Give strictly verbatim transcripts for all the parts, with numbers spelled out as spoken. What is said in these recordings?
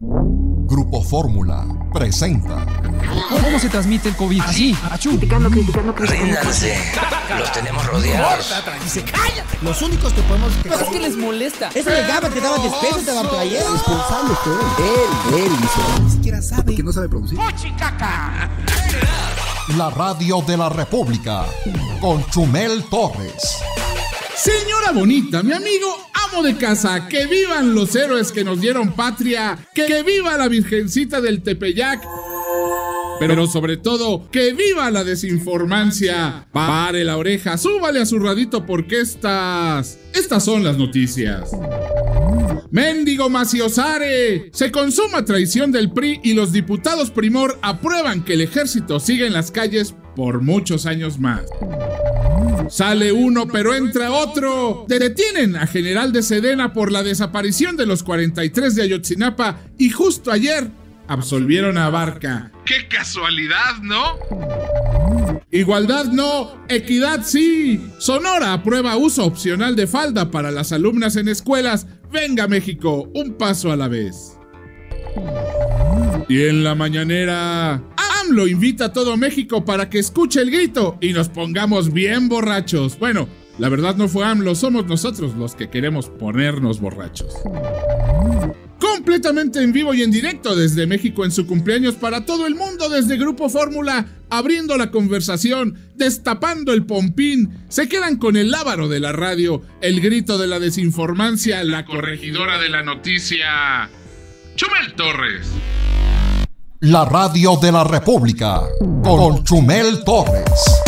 Grupo Fórmula presenta. ¿Cómo se transmite el COVID? Así, achú. Criticando, criticando, criticando. Ríndanse, los tenemos rodeados. Dice, cállate. Los únicos que podemos... Pero es que les molesta. Eso le daba, te daban despecho, te daban playera. Responsable todo. Él, él hizo. Ni siquiera sabe. Porque no sabe producir. La radio de la República con Chumel Torres. Señora bonita, mi amigo amo de casa, que vivan los héroes que nos dieron patria, que, que viva la Virgencita del Tepeyac, pero sobre todo, que viva la desinformancia. Pare la oreja, súbale a su radito porque estas, estas son las noticias. ¡Mendigo Maciosare! Se consuma traición del P R I y los diputados Primor aprueban que el ejército siga en las calles por muchos años más. Sale uno pero entra otro. Detienen a general de Sedena por la desaparición de los cuarenta y tres de Ayotzinapa y justo ayer absolvieron a Abarca. ¡Qué casualidad!, ¿no? Igualdad no, equidad sí. Sonora aprueba uso opcional de falda para las alumnas en escuelas. Venga México, un paso a la vez. Y en la mañanera, AMLO invita a todo México para que escuche el grito y nos pongamos bien borrachos. Bueno, la verdad no fue AMLO, somos nosotros los que queremos ponernos borrachos. Completamente en vivo y en directo desde México en su cumpleaños para todo el mundo desde Grupo Fórmula, abriendo la conversación, destapando el pompín, se quedan con el lábaro de la radio, el grito de la desinformancia, la corregidora de la noticia, Chumel Torres. La radio de la República con Chumel Torres.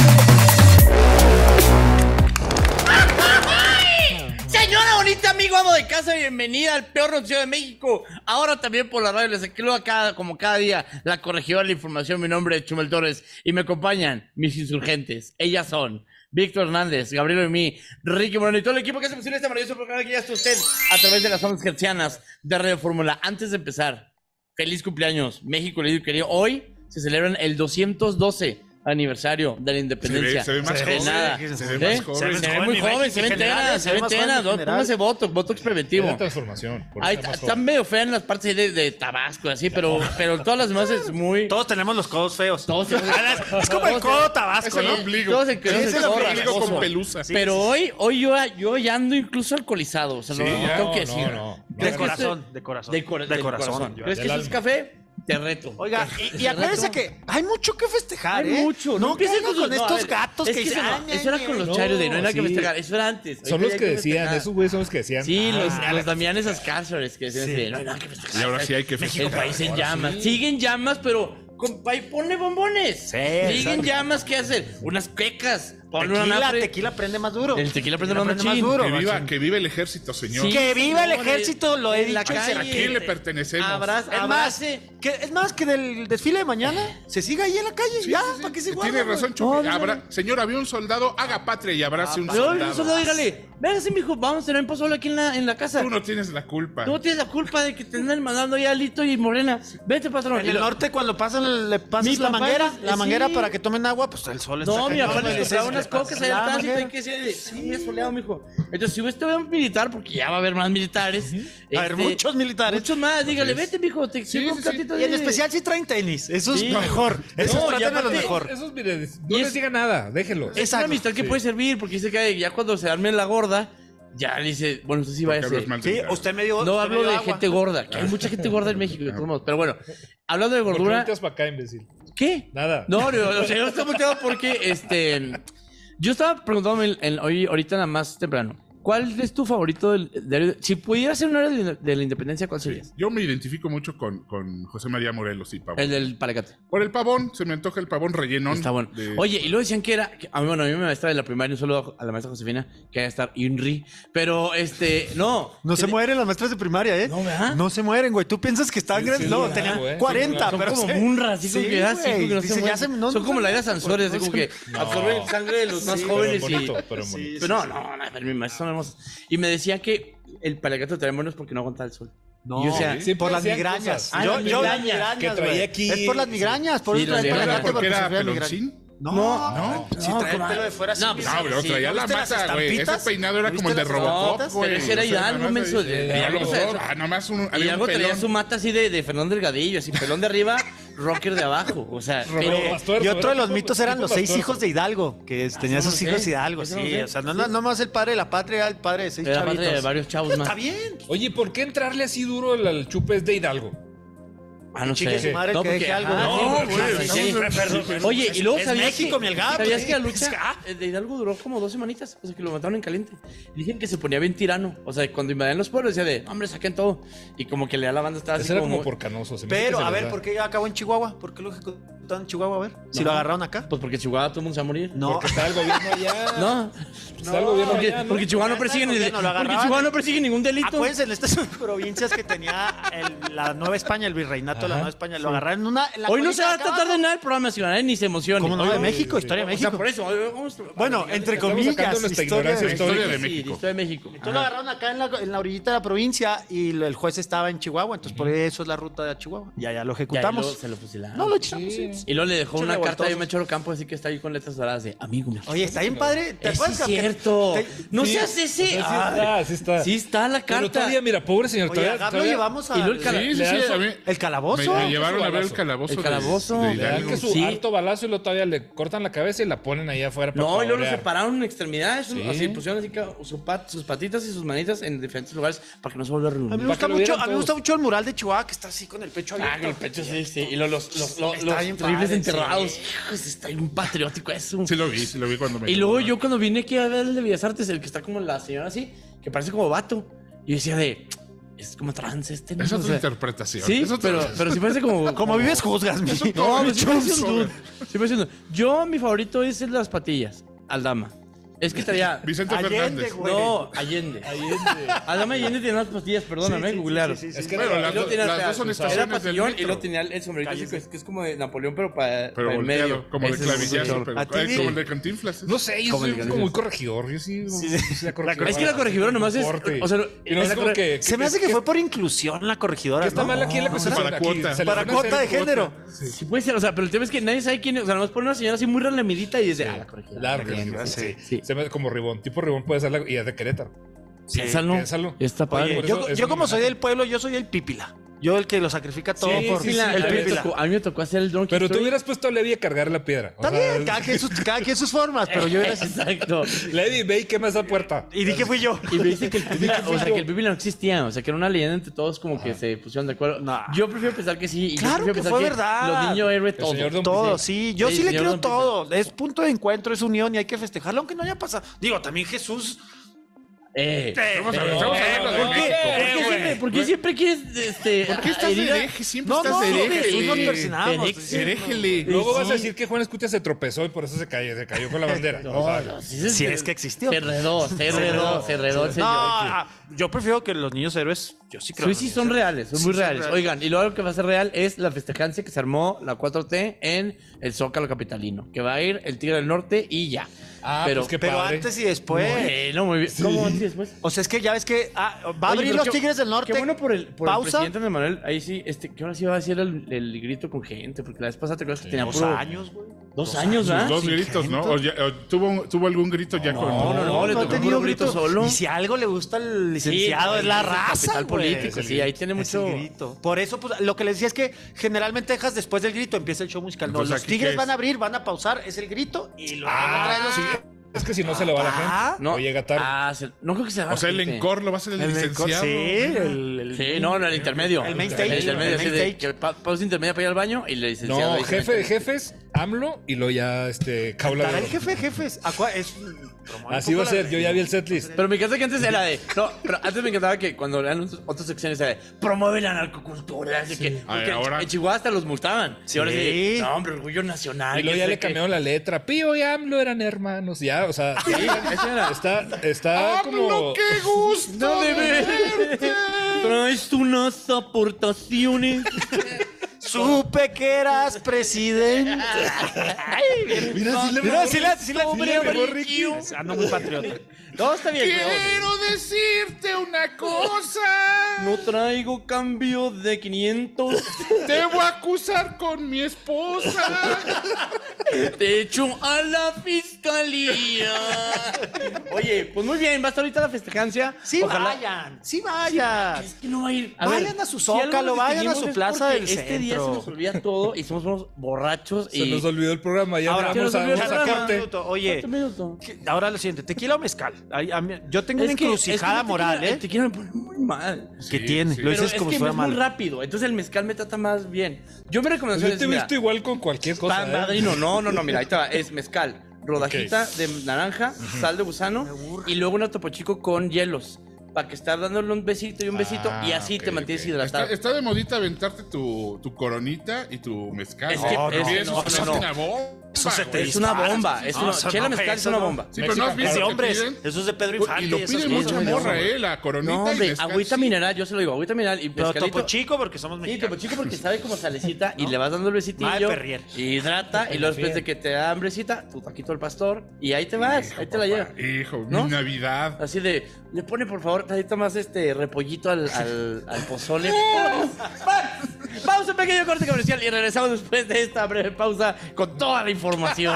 Señora bonita, amigo, amo de casa, bienvenida al peor noticiero de México. Ahora también por la radio, les escribo cada, como cada día, la corregidora de la información. Mi nombre es Chumel Torres y me acompañan mis insurgentes. Ellas son Víctor Hernández, Gabriel Oimí, Ricky Moreno y todo el equipo que hace posible este maravilloso programa que ya está usted a través de las ondas hertzianas de Radio Fórmula. Antes de empezar, feliz cumpleaños, México lindo y querido. Hoy se celebran el doscientos doce aniversario de la independencia. Se ve, se ve más joven. Nada. Se ve, ¿Sí? más joven. Se ve, se ve muy joven, se ve entera, se ve entera. Póngase botox, botox preventivo. Es transformación. Ahí están medio feas en las partes de, de Tabasco, así, pero, pero todas las demás es muy... Todos tenemos los codos feos. Todos es como el codo Tabasco, es el ¿no? ombligo. Todos se quedó Es el ombligo con pelusa. Sí, pero sí, hoy, hoy yo, yo ya ando incluso alcoholizado. O sea, sí, no, no ya, tengo que no, decir. no, no. De corazón, de corazón. De, cor de de corazón. corazón. ¿Crees que eso es café? Te reto. Oiga, y, y acuérdense que hay mucho que festejar, hay ¿eh? mucho. No, No empiecen con, con no, estos ver, gatos es que, que dicen. eso, no, eso era con los no, charios de no hay nada sí. que festejar. Eso era antes. Son los que, que decían, festejar. Esos güeyes son los que decían. Sí, ah, los, ah, los Damianes Ascárceres que decían, sí. no hay nada que festejar. Y ahora sí hay que festejar. El país en ahora llamas. Sí. Siguen llamas, pero compa, ponle bombones. Sí, Siguen exacto. llamas, ¿qué hacer? Unas quecas. Tequila, una tequila prende más duro. El tequila prende, tequila más, más machín. duro. Que viva, machín. que viva el ejército, señor. Sí, que viva el ejército, lo he en la dicho. calle. ¿A quién le pertenecemos? Abraza, Es más, abrace. que, es más que del desfile de mañana se siga ahí en la calle. Sí, ya, sí, sí. ¿para qué se guarda? Tiene razón, Chuy. Abra... Señor, había un soldado, haga patria y abrace un Yo, soldado. un soldado, dígale, véngase, mijo, vamos a tener un pozole aquí en la, en la casa. Tú no tienes la culpa. Tú no tienes la culpa de que te anden mandando ya Lito y Morena. Vete, patrón. En el norte, cuando pasan, le pasas Mi la papá manguera, es- la sí. manguera para que tomen agua, pues el sol está No, mi cañón, papá güey, les compraba dices, unas le cocas pasas ahí la al tránsito. manguera. Hay que decir, sí, es soleado, mijo. Entonces, si usted ve a un militar, porque ya va a haber más militares. A ver, muchos militares. Muchos más, dígale, vete, mijo, te Sí, sirvo sí, un sí. platito Y en de- especial si traen tenis. Eso es Sí. mejor. Eso No, es y tratan a lo aparte- mejor. Esos, miren, no Y les es- diga nada, déjenlos. Es una Exacto. amistad que Sí. puede servir, porque dice que ya cuando se arme la gorda, ya dice, bueno, usted sí va a Porque ser. hablas mal de Sí, militares. usted me dio. No usted hablo me dio de agua. gente gorda, que hay mucha gente gorda en México, de todos modos. Pero bueno, hablando de ¿Por qué gordura. volteas para acá, imbécil? ¿Qué? Nada. No, no, o sea, yo estaba volteado porque este. Yo estaba preguntándome en- en- hoy, ahorita nada más temprano. ¿Cuál es tu favorito del diario? Si pudieras ser un héroe de, de la independencia, ¿cuál serías? Yo me identifico mucho con, con José María Morelos y Pavón. El del Palacate. Por el pavón, se me antoja el pavón rellenón. Está bueno. de- Oye, y luego decían que era. Que, a mí, bueno, a mí mi maestra de la primaria, un saludo a la maestra Josefina, que va a estar Inri. Pero este, no. No se que- mueren las maestras de primaria, ¿eh? No, ¿verdad? No se mueren, güey. Tú piensas que estaban Sí, grandes. sí, no, ¿verdad, tenían güey? cuarenta, Son pero como sí. munras, así como Sí, que, ah, sí, güey. como que no se Dice, ya mueren. se- no, Son no como se- la era Sansores, así no como se- que absorben sangre de los más Sí, jóvenes pero y. bonito, pero bonito. Sí, Pero no, no, no, pero mi maestra son hermosos. Y me decía que el Palacate traía buenos porque no aguantaba el sol. No, Y yo decía, sí, por las hacían migrañas. cosas. Ah, yo, las yo las migrañas. migrañas, Que traía güey. aquí- Es por las migrañas, por Sí, eso las trae migrañas. Palacate, porque era sufría migrañas. peloncín. No, No, Si no, trae el ¿cómo? pelo de fuera así. No, mira. No, bro, Sí, traía ¿no la viste las mata, güey. Ese estampitas? peinado era ¿No como el de viste las Robocop, estampitas? güey. Pero ese era O sea, Hidalgo, nomás menso, ahí- de- Hidalgo, o sea, ah, nomás un, Y había un algo tenía pelón. su mata así de, de Fernando Delgadillo, así pelón de arriba, rocker de abajo. O sea, pero. Pastor, Y otro de los tipo- mitos eran tipo los seis pastor. hijos de Hidalgo, que es- tenía eso no sus sé, hijos Hidalgo, eso no sí. sé. O sea, no, no, no más el padre de la patria, era el padre de seis Era padre chavitos. de varios chavos Pero más. Está bien. Oye, ¿por qué entrarle así duro al, al chupe es de Hidalgo? Ah, no Chingue sé. su madre No, que porque- deje algo. ajá, No, sí, güey, sí, no, sí. perdón, perdón. Oye, y luego Es sabías México, que, mi Elgap, sabías sí. que la lucha eh, de Hidalgo duró como dos semanitas, o sea, que lo mataron en caliente. Dicen que se ponía bien tirano, o sea, cuando invadían los pueblos decía de, hombre, saquen todo. Y como que le da la banda estaba así Ese era como, como por canoso. se me hace Pero, que se a les ver, da. ¿por qué acabó en Chihuahua? ¿Por qué lo ejecutaron en Chihuahua? A ver, si No. lo agarraron acá. Pues porque Chihuahua todo el mundo se va a morir. No, Porque está el gobierno allá. No, Está el gobierno porque, allá, ¿no? porque Chihuahua no Ya persigue está el ni gobierno, lo porque agarraban. Chihuahua no persigue ningún delito. acuérdense, en estas provincias que tenía el- la Nueva España, el virreinato de la Ajá. Nueva España, lo agarraron en una. en la Hoy no colita se va a de tratar abajo. de nada el programa nacional, eh, ni se emocione. ¿Cómo no? Hoy De no- México, historia de O sea, México. por eso. hoy vamos a- Bueno, entre Estamos comillas, sacando nuestra historia ignorancia de Historia de Sí, México. Historia de México. Entonces lo agarraron acá en la, en la orillita de la provincia y lo- el juez estaba en Chihuahua, entonces por eso es la ruta de Chihuahua. Y allá lo Ya, y ejecutamos. luego se lo fusilaron. No, lo echamos. sí. Y luego le dejó Pinche una carta revoltosos. de Mechoro Campo, así que está ahí con letras doradas de amigo. me- Oye, está bien padre. ¿Te Es acuerdas que- cierto. te- No Sí, seas ese. o sea, sí Ay, está, sí está. sí está la Pero carta. todavía, mira, pobre señor. Oye, todavía- acá lo todavía- llevamos a. Y luego el cala- Sí, sí, Le sí. dan su- a mí- El calabozo. Me, me llevaron a ver el balazo. calabozo. El de- calabozo. de Le dan Hidalgo. que su Sí. alto balazo y luego todavía le cortan la cabeza y la ponen ahí afuera para No, y luego lo pavonear. separaron en extremidades. Sí. Así pusieron así que su pat- sus patitas y sus manitas en diferentes lugares para que no se vuelva a A mí reunir. me Para gusta que lo mucho, vieran a mí me gusta todos. mucho el mural de Chihuahua que está así con el pecho Ah, abierto. con el pecho, sí, sí. Y los, los, los, los, Está bien los terribles padre, enterrados. sí. Hijos, está bien patriótico eso. Sí lo vi, sí lo vi cuando me Y luego llevaron. yo cuando vine aquí a ver el de Bellas Artes, el que está como la señora así, que parece como vato. Y yo decía de, es como trans este, ¿no? Es O otra sea, interpretación. Sí, Es otra- pero, pero sí parece como... Como vives, juzgas, mi. No, pero sí parece un Joder. dude. Sí parece un dude. Yo, mi favorito es el de las patillas, Aldama. Es que traía... Vicente Allende, Fernández. güey. No, Allende. Aldama Allende tenía unas pastillas, perdóname, Sí, sí, googlearon. sí, sí, sí, Es sí. que Bueno, era- las, Y luego do- tenía las el- dos son Era estaciones del patillón y metro. luego tenía el, el sombrerito así que es, que es como de Napoleón, pero para, Pero para el volteado, medio. como de Ese es un clavillazo, señor. pero ¿A ti, ay, Bill? como el de Cantinflas. No sé, yo Como soy el que como dices. muy corregidor. Yo sí. sí, la corregidora. Es que la corregidora nomás es... Corte. O sea, Y no en es la como corre- que. Se me hace que fue por inclusión la corregidora. ¿Qué está ¿no? mal aquí en la pues cosa? para cuota. Para cuota de género. Sí puede ser, o sea, pero el tema es que nadie sabe quién es. O sea, nomás pone una señora así muy relamidita y dice, ah, la corregidora. La la corregidora. sí. Sí. Se me hace como Ribón. Tipo Ribón puede ser la. Y es de Querétaro. Piénsalo. piénsalo. Está padre. Oye, por yo, eso es yo un como soy homenaje. del pueblo, yo soy el pípila. Yo el que lo sacrifica todo Sí, por sí, sí, La- el a, mí me pípila. tocó, a mí me tocó hacer el Donkey Pero tú Story. hubieras puesto a Levi a cargar la piedra. O Está sea, bien, cada quien, sus, cada quien sus formas, pero yo era así. Exacto. Levi, ve y quema esa puerta. Y di que fui yo. Y me dice que el pipila, o sea, que el pipila no existía, o sea, que era una leyenda entre todos como que se pusieron de acuerdo. No. Yo prefiero pensar que sí. Y Claro yo prefiero que pensar fue verdad. Los niños héroes, todo. señor Don Todo, Sí. sí. Yo Sí, sí, le señor creo Don todo. Es punto de encuentro, es unión y hay que festejarlo, aunque no haya pasado. Digo, también Jesús. Eh, Vamos a ver, estamos hablando de ¿Por qué, México. ¿Por qué siempre, por qué siempre quieres este, ¿Por qué estás herir de a- hereje? Siempre No, estás no, de no, hereje. Jesús nos persinamos. Hereje. Heréjele. Luego vas sí. a decir que Juan Escutia se tropezó y por eso se cayó, se cayó con la bandera. O sea, No, sí, Si es que existió. Se redó, se redó, se redó el No, señor. ah, yo prefiero que los niños héroes. Yo sí creo. Sí, en sí, los son niños reales, son Sí, muy son reales. reales. Oigan, y luego lo que va a ser real es la festejancia que se armó la cuatro T en el Zócalo Capitalino, que va a ir el Tigre del Norte y ya. Ah, pero pues qué Pero padre. antes y después. Bueno, muy bien. ¿Cómo antes y después? O sea, es que ya ves que ah, va a Oye, abrir pero los qué- Tigres del Norte. Qué bueno por el, por el pausa. presidente de Manuel. Ahí sí, este, que ahora sí va a decir el, el grito con gente, porque la vez pasada te acuerdas que tenía Dos puro- años, güey. Dos años, ¿verdad? Dos gritos, ¿no? O ya- o tuvo, tuvo algún grito ya con. No, no, no, le No ha tocó tenido puro grito grito solo. Y si algo le gusta al Sí, licenciado es la el raza, capital güey. político, Es el sí, ahí tiene Es el mucho... grito. Por eso, pues, lo que les decía es que generalmente dejas después del grito, empieza el show musical. No, Entonces, los ¿aquí Tigres qué van a es? abrir, van a pausar, es el grito y luego Ah, traen los... sí. Es que si no se le va a la Ah, gente. No, O llega tarde. Ah, se- no creo que se va O sea, el encore lo va a hacer el, El licenciado. sí, el, el- Sí, no, no, el intermedio. El main stage, El intermedio, el así main de stage. que pa- pausa intermedia para ir al baño y le licenciado. No, ahí se jefe mete. de jefes, AMLO y luego ya este Caula de Estará el Oro. jefe de jefes. Acua- es, promueve Así un va a poco ser, la- yo ya vi el setlist. Pero me encanta que antes era de. No, pero antes me encantaba que cuando eran otros- otras secciones era de. Promueve la narcocultura. Así que. A ver, porque ahora- en Chihuahua hasta los multaban. Sí, ahora sí. Sí. No, hombre, orgullo nacional. Y luego que ya sé le qué. cambiaron la letra. Pío y AMLO eran hermanos. Ya, o sea, Sí, eso era. está, está como. ¡Qué gusto! No de verte. Traes unas aportaciones. Supe que eras presidente. Mira, sí le Mira, sí la, sí la, Hombre, sí la- amarillo. Ando muy patriota. No, está bien. pero- Quiero decirte una cosa. No traigo cambio de quinientos. Te voy a acusar con mi esposa. Te echo a la fiscalía. Oye, pues muy bien, va a estar ahorita la festejancia. Sí Ojalá- vayan, sí vayan. Es que no va a ir. A Vayan ver, a su si algo Zócalo, nos vayan a distinguimos su es plaza porque del Este día se centro. nos olvida todo y somos unos borrachos. Se y... nos olvidó el programa. Ya Ahora, vamos se a nos olvidó vamos el a programa. corte. Minuto, Oye, ¿Cuánto minuto? que- ahora lo siguiente, tequila o mezcal. Ay, a mí- yo tengo una Es que- encrucijada es que el moral, tequila- ¿eh? El tequila me pone muy mal. ¿Qué tiene? sí. Lo Pero dices es como que si fuera es muy mal. rápido. Entonces el mezcal me trata más bien. Yo me recomendación Yo te he visto igual con cualquier cosa. Pan ¿eh? madrino, no, no, no, mira, ahí te va, es mezcal, rodajita de naranja, sal de gusano y luego una topo chico con hielos. Para que estar dándole un besito y un besito Ah, y así ok, te mantienes ok. hidratado. Está, está de modita aventarte tu, tu coronita y tu mezcal. Es que- No, es- no, no, eso no, es no. una bomba. Eso se te güey. Es una dispara. bomba, es No, una, eso chela no, mezcal es eso una no. bomba. Sí, pero no has visto Es de lo que hombres. piden. Eso es de Pedro Y Infante. lo esas pide cosas. mucha no, morra, no. eh, la coronita No, y hombre, mezcal. agüita sí. mineral, yo se lo digo, agüita mineral y Pero pescadito. topo chico porque somos Sí, mexicanos. topo chico porque sabe como salecita y le vas dando el besitillo. Madre Perrier. Hidrata y luego después de que te da hambrecita, tu taquito al pastor y ahí te vas, ahí te la lleva. Hijo, ¿No? mi Navidad. Así de, le pone por favor tantito más este repollito al, al, al pozole. Vamos a un pequeño corte comercial y regresamos después de esta breve pausa con toda la información.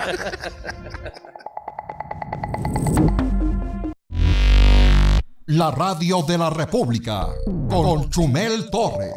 La radio de la República con Chumel Torres.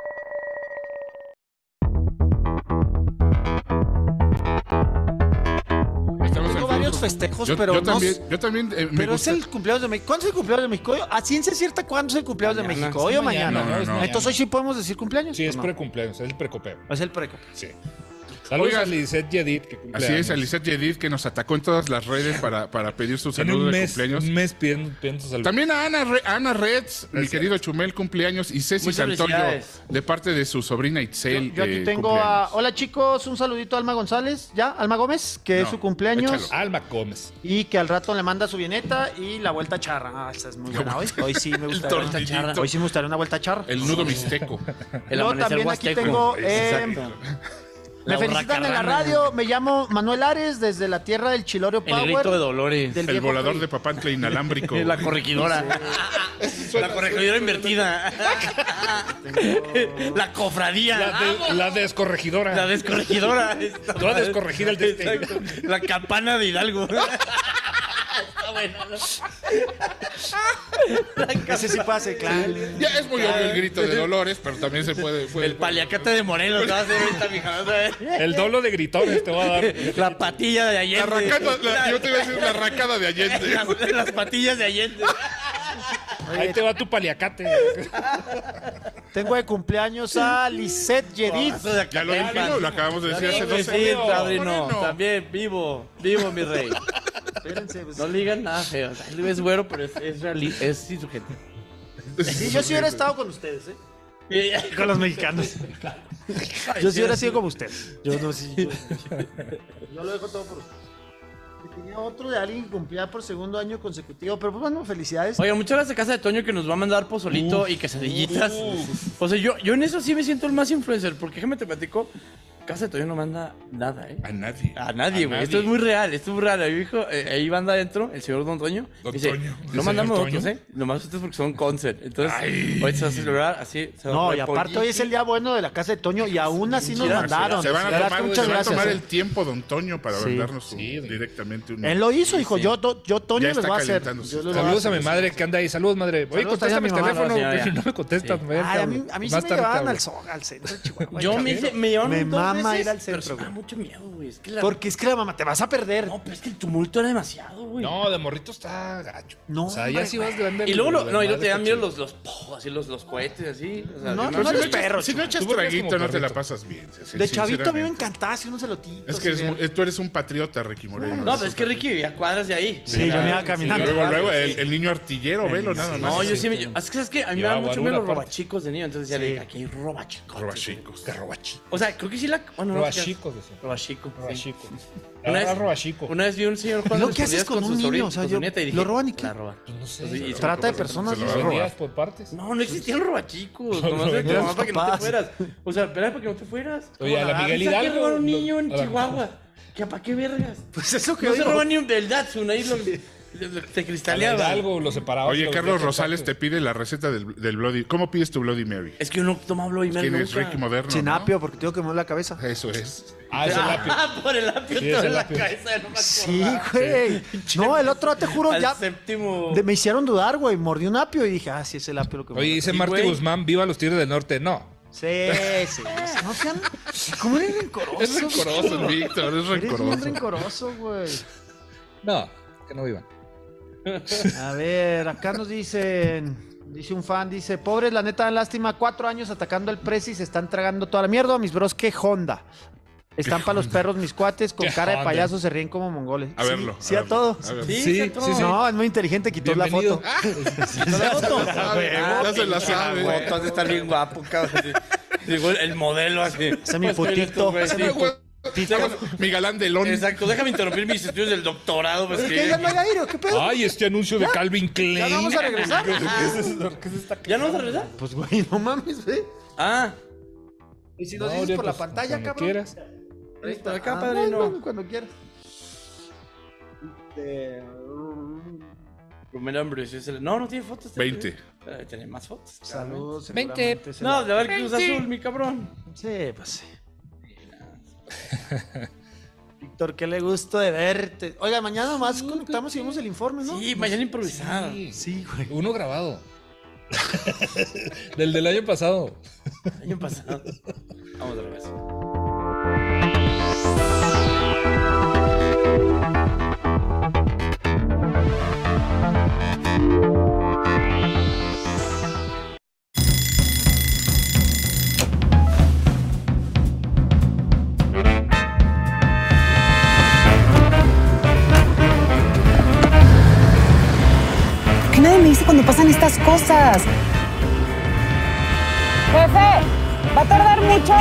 Estamos Tengo en varios Facebook. festejos, Yo, pero yo no también, s- yo también eh, me Pero gusta. es el cumpleaños de México. ¿Cuándo es el cumpleaños de México? ¿A ciencia cierta cuándo es el cumpleaños de Mañana. México? ¿Hoy o mañana? mañana, no, es mañana. Entonces hoy sí podemos decir cumpleaños. Sí, es ¿o no? precumpleaños, es el precopeo. Es el preco. Sí. Saludos Oigan, a Lisette Yedid, que cumple Así es, años. Lisette Yedid, que nos atacó en todas las redes para, para pedir su Tiene saludo un de mes, cumpleaños. un mes pidiendo, pidiendo su saludo. También a Ana, Re- Ana Reds, mi Gracias. querido Chumel, cumpleaños, y Ceci Muchas Santoyo, felicidades. de parte de su sobrina Itzel. Yo aquí eh, tengo cumpleaños. a. Hola chicos, un saludito a Alma González, ¿ya? Alma Gómez, que es No, su cumpleaños. échalo. Alma Gómez. Y que al rato le manda su vieneta y la vuelta charra. Ah, esa es muy buena hoy. Hoy sí me gusta. tortillito. Hoy sí me gustaría una vuelta charra. El nudo mixteco. El Luego amanecer también aquí huasteco. tengo, eh, Exacto. Me La felicitan en la hurracarrana. radio. Me llamo Manuel Ares desde la tierra del Chilorio El Power. grito de Dolores. del El viejo volador P R I. de Papantla inalámbrico. La corregidora. La corregidora invertida. La cofradía. La, de- la descorregidora. La descorregidora. Toda descorregida el destino. Exacto. La campana de Hidalgo. Está bueno, ¿no? Ese sí pase, claro. Ya es muy obvio el grito de Dolores, pero también se puede. puede- El paliacate de Morelos. ¿no? Ahorita, mija. El dolo de gritones te voy a dar. La patilla de La Allende. racada, la- yo te iba a decir la racada de Allende. Las, las patillas de Allende. Ahí te va tu paliacate. Tengo de cumpleaños a Lisette Yedid. Ya lo dijimos, lo acabamos de decir hace Sí, dos sí, años. padrino. Moreno. También vivo. Vivo, mi rey. Espérense. pues. No le digan nada feo. Él es güero, pero es, es, reali- es insurgente. Sí, yo sí hubiera estado con ustedes, ¿eh? Con los mexicanos. Yo sí hubiera sido como ustedes. Yo no, sí. Yo, yo lo dejo todo por ustedes. Y tenía otro de alguien que cumplía por segundo año consecutivo, pero pues bueno, felicidades. Oiga, muchas gracias a Casa de Toño que nos va a mandar pozolito y quesadillitas. O sea, yo, yo en eso sí me siento el más influencer, porque déjame te platico, Casa de Toño no manda nada, ¿eh? A nadie. A nadie, A güey. Esto es muy real, esto es muy real. Ahí dijo, eh, ahí banda adentro, el señor Don Toño. Don dice, Toño, el no señor mandamos Toño. nosotros, ¿eh? Nomás ustedes porque son concert. Entonces, Ay. hoy se va a celebrar así. se va a No, poner y aparte hoy es el día bueno de la casa de Toño y aún así nos Mira, mandaron. Se van a La verdad tomar, que muchas se van a gracias. tomar ¿eh? el tiempo, don Toño, para Sí. mandarnos su- Sí. directamente un. Él lo hizo, dijo, yo, to- yo Toño Ya les está voy a hacer. calentándose. Yo les voy a Saludos a hacer. mi madre que anda ahí. Saludos, madre. Oye, Saludos también a contéstame mi el mamá. teléfono. No, señora. Si no me contestas, me Ay, a mí, a mí sí Más me tarde llevaban te al, hablo. zo- al centro de Chihuahua. Yo me, hice- me llevaron Me dos mama veces, ir al pero centro, sí me da güey. mucho miedo, güey. Es que la... Porque es que la mamá te vas a perder. No, pero es que el tumulto era demasiado, güey. No, de morrito está gacho. No, O sea, hombre, ya si vas grande. Y luego, lo- la no, y luego madre te dan está miedo chido. los, los, po, así los, los cohetes, así. O sea, No, yo no, Pero no si eres no echas- perro, Si no chico. echas Tú porque eres traguito, como no te la perrito. pasas bien. sí, De chavito a mí me sinceramente. encantaba hacer unos elotitos. Es que así es- de- tú eres un patriota, Ricky Moreno. No, pero es que Ricky vivía a cuadras de ahí. Sí, yo me iba caminando. Luego, luego, el, el niño artillero, velo, nada más. No, yo sí me. yo- es que es que a mí me Llevaba dan mucho una miedo los parte. robachicos de niño. Entonces ya le dije, aquí hay robachicos. Robachicos. Que robachico. O sea, creo que sí la. Bueno, no, Robachicos, decía. Robachico. sí. Robachico. Una Ahora vez- robachico. Una vez vi un señor ¿Y jugando lo que haces escondidas con un su sobrino- niño? O sea, con su yo- nieta y dije, ¿lo roban y qué? La roban. Pues no sé. Pues, y- y- Trata de personas. Se lo ¿no? roban. Vendías por partes. No, no existían los robachicos. Nomás era tu Eran mamá para que no te papás. fueras. O sea, espera para que no te fueras. Oye, a la ¿Cómo Miguel nada? ¿Sabes qué Hidalgo, robar un niño en a la- Chihuahua? ¿Qué, ¿Para qué vergas? Pues eso que No yo se digo. roba ni un del Datsun, ahí lo... Te cristaleaba. Algo, lo separaba. Oye, lo Carlos metía Rosales en te pide la receta del, del Bloody. ¿Cómo pides tu Bloody Mary? Es que yo no tomo Bloody Mary ¿Quién es nunca. Ricky Moderno? Sin ¿no? apio, porque tengo que mover la cabeza. Eso es. Ah, es el apio. Ah, por el apio Sí, te es duele el la apio. cabeza, no me Sí, acordaba. güey. No, el otro, te juro, Al ya. séptimo. de- me hicieron dudar, güey. Mordí un apio y dije, ah, sí, es el apio lo que me Oye, dice Sí, Marty güey. Guzmán, viva los Tigres del Norte. No. Sí, sí. No sean. ¿Cómo eres rencoroso? Es rencoroso, güey? Víctor, es Eres muy rencoroso. rencoroso, güey. No, que no vivan. A ver, acá nos dicen. Dice un fan, dice, pobres, la neta, lástima, cuatro años atacando al Prezi, se están tragando toda la mierda. Mis bros, qué Honda. Están para los perros mis cuates, con Qué cara de Honda. payaso, se ríen como mongoles. A Sí, verlo. Sí, a, verlo, todo. a verlo. Sí, Sí, sí, sí, sí. No, es muy inteligente, quitó la Bienvenido. foto. ¿La foto? Ya se la sabe. La foto, has de estar bien guapo, cabrón. Digo, el modelo así. Ese es mi Pues, putito. güey, Ese sí. es mi putito. Mi galán de Lon. Exacto, déjame interrumpir mis estudios del doctorado. Pues, ¿Es que- que ya no hay aire o qué pedo? Ay, este anuncio de Calvin Klein. ¿Ya no vamos a regresar? ¿Ya no vas a regresar? Pues, güey, no mames, ve. Ah, Y si No, nos dices ahorita, por la pues, pantalla, cuando cabrón. quieras. Ahí está. Acá, Ah, padrino. bueno, cuando quieras. Este, Rubén Ambros es el... No, no tiene fotos. este veinte. güey. Debe tener más fotos. Saludos. veinte. seguramente se No, la- de ver Cruz Azul, mi cabrón. Sí, pues sí. Víctor, qué le gusto de verte. Oiga, mañana nomás conectamos y vemos el informe, ¿no? Sí, mañana improvisado. Sí, güey. Uno grabado. Del del año pasado. Año pasado. Vamos de regreso. ¿Por qué nadie me dice cuando pasan estas cosas? Jefe, ¿va a tardar mucho?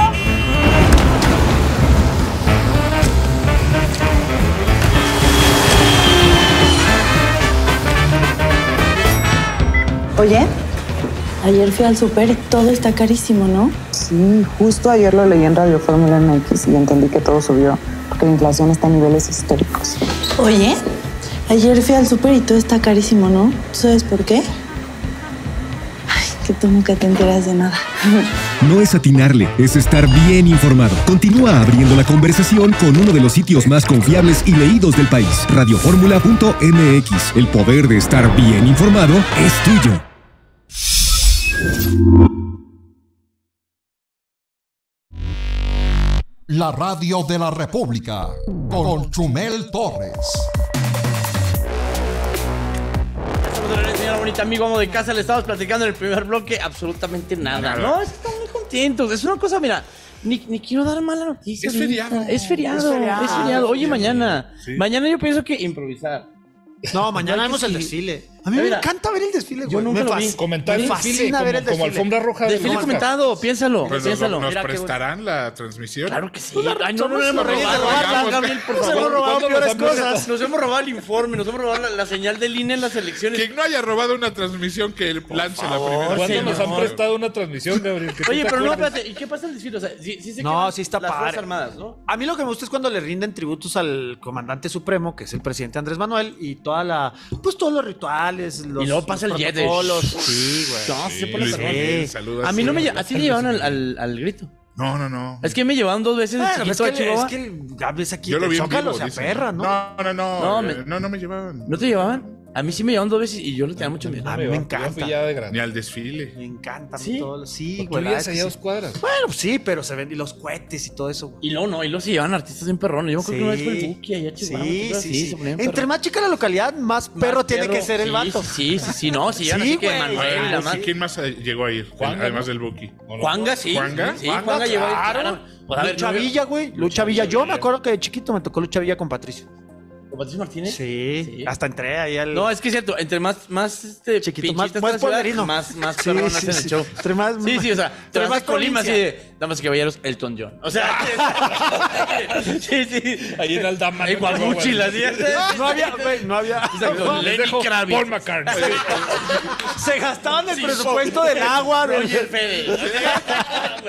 Oye, ayer fui al súper y todo está carísimo, ¿no? Sí, justo ayer lo leí en Radio Fórmula M X y entendí que todo subió, porque la inflación está a niveles históricos. Oye, ayer fui al súper y todo está carísimo, ¿no? ¿Tú sabes por qué? Ay, que tú nunca te enteras de nada. No es atinarle, es estar bien informado. Continúa abriendo la conversación con uno de los sitios más confiables y leídos del país. radioformula punto m x. El poder de estar bien informado es tuyo. La radio de la República con Chumel Torres. Estamos de regreso, señora bonita, amigo, amo de casa. Le estamos platicando en el primer bloque absolutamente nada. Nada. No, estamos muy contentos. Es una cosa, mira, ni, ni quiero dar mala noticia. Es ahorita. feriado. Es feriado. Es feriado. Es feriado. Oye, Sí. mañana. Sí. Mañana yo pienso que improvisar. No, mañana vemos el Sí. desfile. A mí me Mira, encanta ver el desfile, güey. yo nunca me lo fasc- vi. Comentar Me el desfile fascina como, ver el como desfile. alfombra roja de Desfile Oscar. comentado, piénsalo. Pues nos, piénsalo. nos Mira, qué prestarán la transmisión. Claro que sí. Pues la- Ay, no, no, somos no hemos los reyes de robado. robarla, Gabriel, por Nos hemos favor. robado ¿Cuándo peores nos han cosas. Nos hemos robado el informe, nos hemos robado la, la señal del I N E en las elecciones. Quien no haya robado una transmisión que lance la favor, primera. ¿Cuándo nos han señor. prestado una transmisión, Gabriel? Que tú Oye, te pero no, acuerdes? espérate, ¿y qué pasa en el desfile? O sea, sí, sí se No, quedan sí está las Fuerzas padre. Armadas, ¿no? A mí lo que me gusta es cuando le rinden tributos al comandante supremo, que es el presidente Andrés Manuel, y toda la, pues todos los rituales, los, Y luego pasa los el jet de- protocolos. Sí, güey. No, se pone Luis perrón. Miguel, saludos. A mí no me lle- así me llevaban al, al, al grito. No, no, no. Es que me llevaban dos veces de Bueno, chiquito es a que, Chihuahua. es que ya ves aquí, Yo lo te vi en Zócalo, vivo, se dicen. aperra, ¿no? No, no, no. No, eh, me- No, no me llevaban. ¿No te llevaban? A mí sí me llevaban dos veces y yo le tenía mucho miedo. A mí me encanta. Yo fui ya de Ni grande. al desfile. Me encanta. ¿Sí? Todo, sí, ¿Por qué güey. la vivías verdad allá a es dos que sí. cuadras? Bueno, pues sí, pero se ven y los cohetes y todo eso, güey. Y luego no, y luego se llevaban artistas en perrones. Yo creo que una vez fue el Buki allá a Chihuahua. Sí, cosas sí, así, sí. se ponían Entre perrones. más chica la localidad, más perro Más tiene que ser el sí, vato. Sí, sí, sí, no, si llevan Sí, así que güey. Manuel y la Ah, más. sí, ¿quién más eh, llegó a ir? Juanga, Además ¿no? del Buki. ¿O no? Juanga, sí. ¿Juanga? Sí, Juanga llegó a ir. claro. Claro. Pues, a ver, Lucha no- Villa, güey. Lucha Villa. Yo me acuerdo que de chiquito me tocó Lucha Villa con Patricio. ¿Con Patricio Martínez? Sí. Sí. Hasta entré ahí al. No, es que es cierto, entre más, más este, Chiquito, más- pinchitas más de la ciudad, polverino. más, más Sí, perrón sí, hacen sí. el show. Entre más- sí, sí, o sea, te entre vas más a Colima así provincia. de, damas y caballeros, Elton John. O sea, sí, sí. Ahí en Aldama. Hay guamuchi, las No había, güey, no había. Exacto, Les Lenny dejo Kravitz. Paul McCartney. Se gastaban el Sí, presupuesto del agua. del- Roger Federer.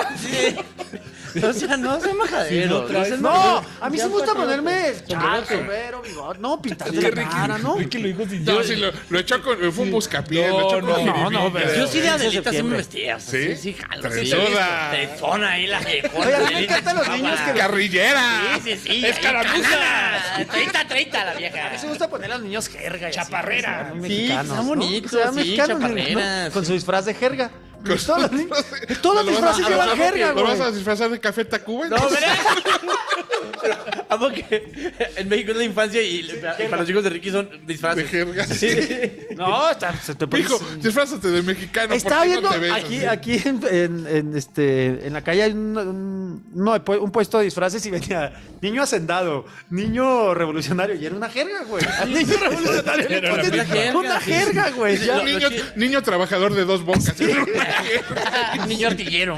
Sí. O sea, no sean majaderos. Sí, no, sean no, majaderos. a mí sí me gusta ponerme chal, sombrero, bigote. No, pintarme la cara, ¿no? Ricky lo dijo sin yo. Sí, lo, lo echó con. Fue un buscapié. No, lo echó no, con no, no, no, yo sí de Adelita sí me vestía. Sí, sí, jalo. Trenzona ahí la viejona. Oye, a mí me encantan los niños que. Carrillera. Sí, sí, sí. Escaramuza. treinta, treinta la vieja. A mí me gusta poner a los niños jerga. Chaparrera. Sí, están bonitos. Sí, chaparreras. Con su disfraz de jerga. Todos los, niños, todos los disfraces llevan jerga, güey. ¿Lo vas a disfrazar de Café Tacuba? No, ¿verdad? Amo que en México es la infancia y para los hijos de Ricky son disfraces. De jerga. Sí. No, está, se te pone... Hijo, disfrázate de mexicano. Estaba viendo no te ves aquí, así? aquí en, en, en, este, en la calle hay un, un, no, un puesto de disfraces y venía niño hacendado, niño revolucionario, y era una jerga, güey. Al niño revolucionario le Era ponen una jerga, una sí. jerga, güey. Sí, Ya. lo- Niño, niño trabajador de dos bocas. Niño artillero.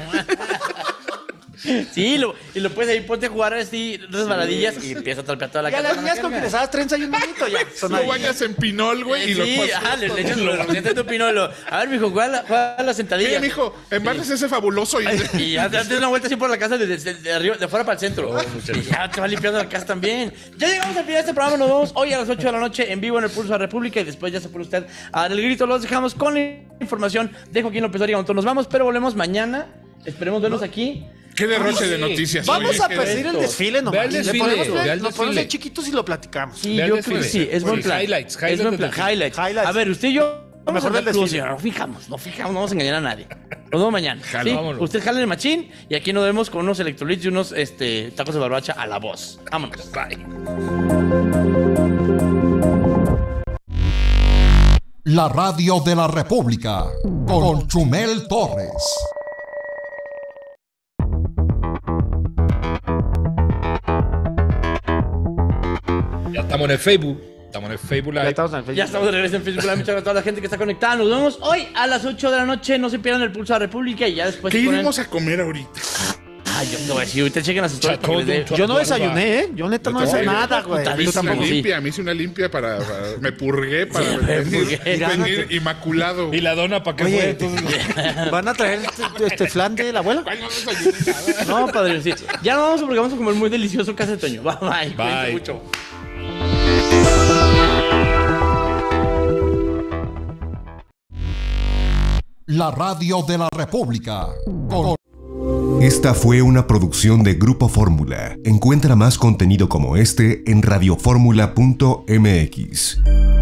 Sí, lo, y lo puedes ahí, ponte a jugar así, resbaladillas y empieza a trapear toda la Y a casa. las niñas con que les hagas trenza y un monito, ya. Son Lo ahí. bañas en pinol, güey, y lo Sí, pasas. ajá, le, le echas los dientes de pinolo. A ver, mijo, juega, la- juega las Sí, sentadillas. mijo, embarques ese fabuloso y... Y ya te das una vuelta así por la casa de, de, de, de arriba, de fuera para el centro. Y ya te va limpiando la casa también. Ya llegamos al final de este programa. Nos vemos hoy a las ocho de la noche en vivo en el Pulso de la República. Y después ya se pone usted a dar el grito. Los dejamos con la información de Joaquín López Dóriga. Nos vamos, pero volvemos mañana. Esperemos vernos aquí. Qué derroche de noticias. Vamos Oye, a qué- pedir el desfile nomás. Ve el desfile, Le ponemos, ve el nos ponemos desfile. de chiquitos y lo platicamos. Sí, Ve el yo creo que desfile. sí. Es buen Sí, plan. highlights, Es highlights buen del plan. desfile. Highlights. Highlights. A ver, usted y yo. Vamos mejor a del andar desfile. crudos, No fijamos, no fijamos, no vamos a engañar a nadie. Nos vemos mañana. Jalo, ¿sí? vámonos. Usted jale el machín y aquí nos vemos con unos electrolitos y unos este, tacos de barbacha a la voz. Vámonos. Bye. La radio de la República con Chumel Torres. Ya estamos en el Facebook. Estamos en el Facebook Ya Live. estamos en el Facebook. Ya estamos de regreso en Facebook. Muchas gracias a toda la gente que está conectada. Nos vemos hoy a las ocho de la noche. No se pierdan el Pulso de la República y ya después. ¿Qué se ponen- iremos a comer ahorita? Ay, yo te voy a decir, ahorita chequen las historias. para que les dé- Chatón, Yo no desayuné, ¿eh? Yo neta no Yo desayuné tampoco. nada, güey. Putadísimo. Tú Una tampoco. Sí. limpia, me hice una limpia para... para- me purgué para Sí, me venir, purgué. venir inmaculado. Y la dona, ¿para qué Oye, fue? Entonces, ¿van a traer este, este flan de la abuela? Ay, no desayuné nada. No, padre, sí. Ya no vamos porque vamos a comer muy delicioso casa de Toño. Bye, bye. Cuídense Bye. mucho. La radio de la República con Esta fue una producción de Grupo Fórmula. Encuentra más contenido como este en radioformula punto m x.